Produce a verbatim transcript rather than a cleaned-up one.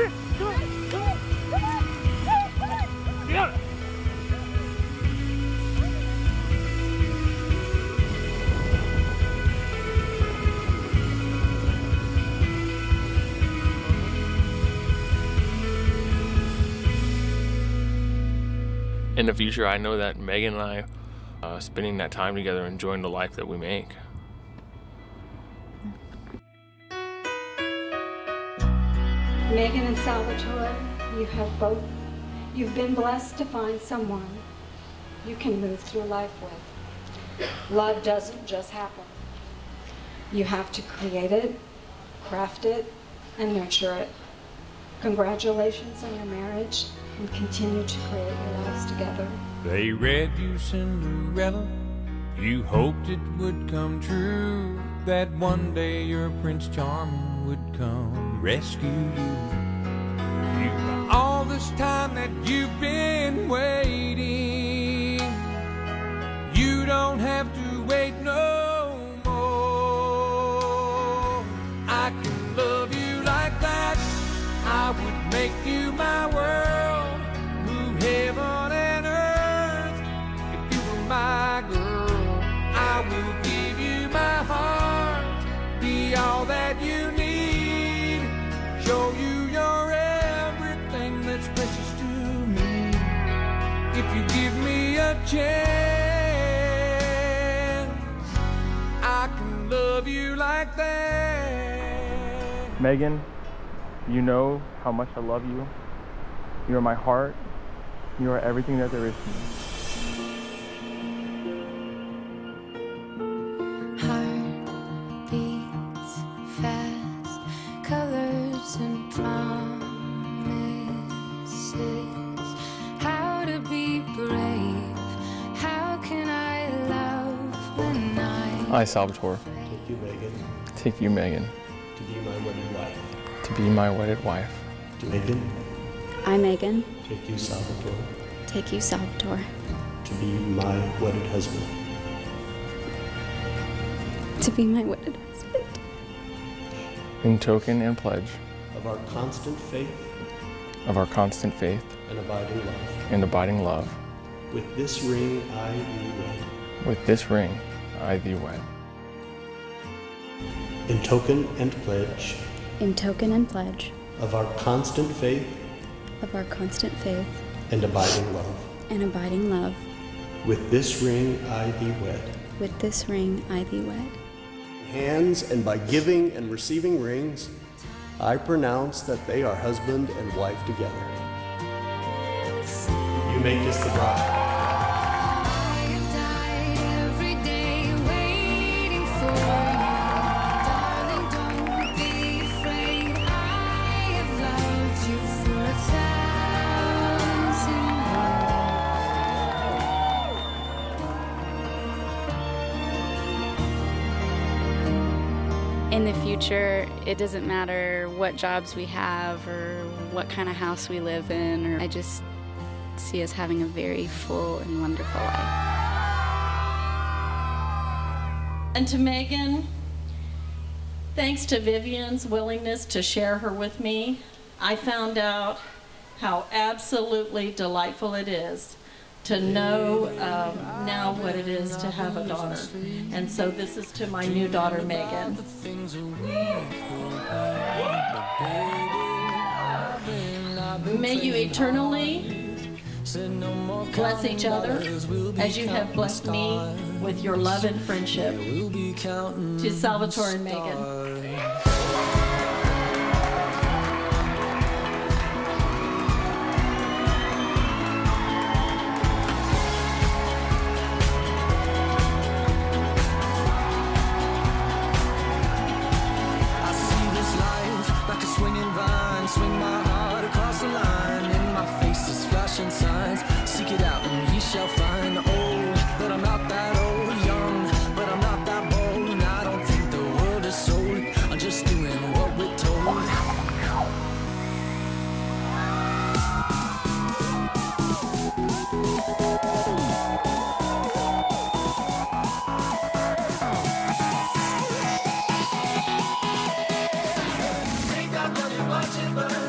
here. Come on. Come on. Come on. Get out. In the future, I know that Megan and I, uh, spending that time together, enjoying the life that we make. Megan and Salvatore, you have both, you've been blessed to find someone you can move through life with. Love doesn't just happen. You have to create it, craft it, and nurture it. Congratulations on your marriage, and continue to create your lives together. They read you Cinderella, you hoped it would come true, that one day your Prince Charming would come rescue you. You, all this time that you've been waiting, you don't have to wait no more. I can love you like that, I would make you my world, move heaven and earth if you were my girl. I will give you my heart, be all that you need, show you you're everything that's precious to me. If you give me a chance, I can love you like that. Megan, you know how much I love you. You are my heart. You are everything that there is to me. Heart beats fast, colors and promises. How to be brave, how can I love when I... I, Salvatore, Take you, Megan, take you, Megan, to be my wedded wife. to be my wedded wife. Megan, I, Megan, take you, Salvatore, take you, Salvatore, to be my wedded husband. to be my wedded husband. In token and pledge Of our constant faith of our constant faith and abiding love. and abiding love, With this ring I thee wed. with this ring I thee wed. In token and pledge In token and pledge of our constant faith of our constant faith and abiding love. and abiding love, With this ring I thee wed. with this ring I thee wed. Hands, and by giving and receiving rings, I pronounce that they are husband and wife together. You may kiss the bride. In the future, it doesn't matter what jobs we have or what kind of house we live in, or I just see us having a very full and wonderful life. And to Megan, thanks to Vivian's willingness to share her with me, I found out how absolutely delightful it is to know um, now what it is to have a daughter. And so this is to my new daughter, Megan. May you eternally bless each other as you have blessed me with your love and friendship. To Salvatore and Megan. Swing my heart across the line, and my face is flashing signs. Seek it out and ye shall find. Old, but I'm not that old. Young, but I'm not that bold. And I don't think the world is sold. I'm just doing what we're told. Think I know you're watching, but